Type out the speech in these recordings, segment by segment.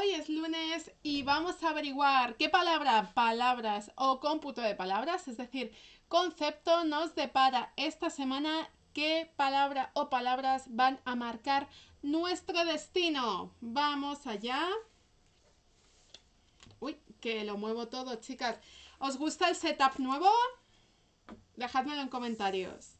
Hoy es lunes y vamos a averiguar qué palabras o cómputo de palabras, es decir, concepto nos depara esta semana, qué palabra o palabras van a marcar nuestro destino. Vamos allá. Uy, que lo muevo todo, chicas. ¿Os gusta el setup nuevo? Dejádmelo en comentarios.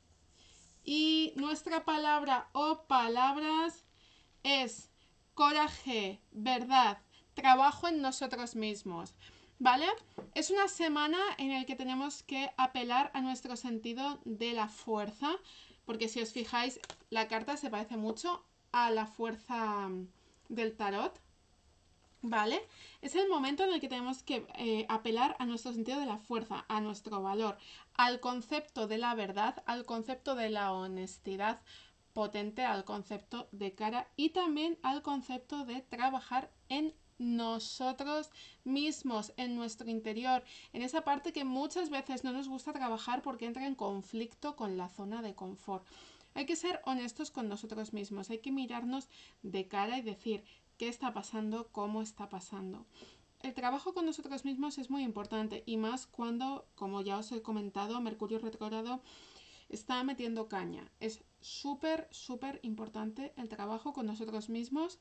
Y nuestra palabra o palabras es coraje, verdad, trabajo en nosotros mismos, ¿vale? Es una semana en la que tenemos que apelar a nuestro sentido de la fuerza, porque si os fijáis, la carta se parece mucho a la fuerza del tarot, ¿vale? Es el momento en el que tenemos que apelar a nuestro sentido de la fuerza, a nuestro valor, al concepto de la verdad, al concepto de la honestidad potente, al concepto de cara y también al concepto de trabajar en nosotros mismos, en nuestro interior, en esa parte que muchas veces no nos gusta trabajar porque entra en conflicto con la zona de confort. Hay que ser honestos con nosotros mismos, hay que mirarnos de cara y decir qué está pasando, cómo está pasando. El trabajo con nosotros mismos es muy importante y más cuando, como ya os he comentado, Mercurio retrógrado está metiendo caña. Es súper, súper importante el trabajo con nosotros mismos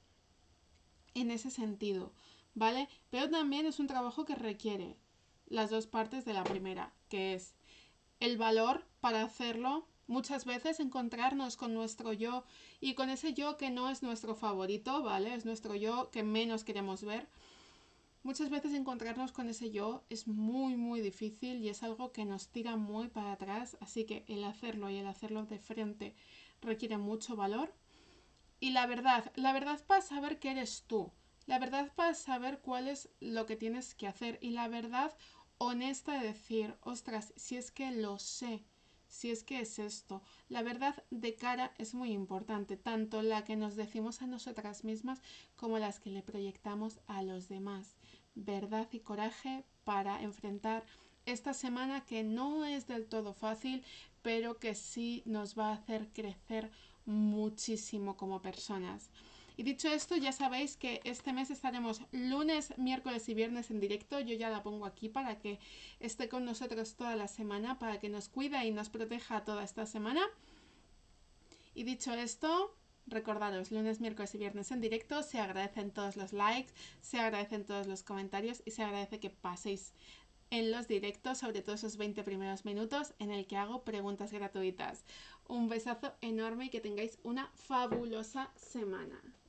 en ese sentido, ¿vale? Pero también es un trabajo que requiere las dos partes de la primera, que es el valor para hacerlo. Muchas veces encontrarnos con nuestro yo y con ese yo que no es nuestro favorito, ¿vale? Es nuestro yo que menos queremos ver. Muchas veces encontrarnos con ese yo es muy muy difícil y es algo que nos tira muy para atrás, así que el hacerlo y el hacerlo de frente requiere mucho valor. Y la verdad para saber qué eres tú, la verdad para saber cuál es lo que tienes que hacer y la verdad honesta de decir, ostras, si es que lo sé, si es que es esto. La verdad de cara es muy importante, tanto la que nos decimos a nosotras mismas como las que le proyectamos a los demás. Verdad y coraje para enfrentar esta semana que no es del todo fácil, pero que sí nos va a hacer crecer muchísimo como personas. Y dicho esto, ya sabéis que este mes estaremos lunes, miércoles y viernes en directo. Yo ya la pongo aquí para que esté con nosotros toda la semana, para que nos cuide y nos proteja toda esta semana. Y dicho esto, recordaros, lunes, miércoles y viernes en directo. Se agradecen todos los likes, se agradecen todos los comentarios y se agradece que paséis en los directos, sobre todo esos 20 primeros minutos en el que hago preguntas gratuitas. Un besazo enorme y que tengáis una fabulosa semana.